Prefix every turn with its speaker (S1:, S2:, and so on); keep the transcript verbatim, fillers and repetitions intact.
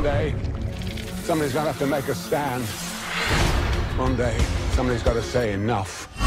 S1: day, somebody's gonna have to make a stand. One day, somebody's got to say enough.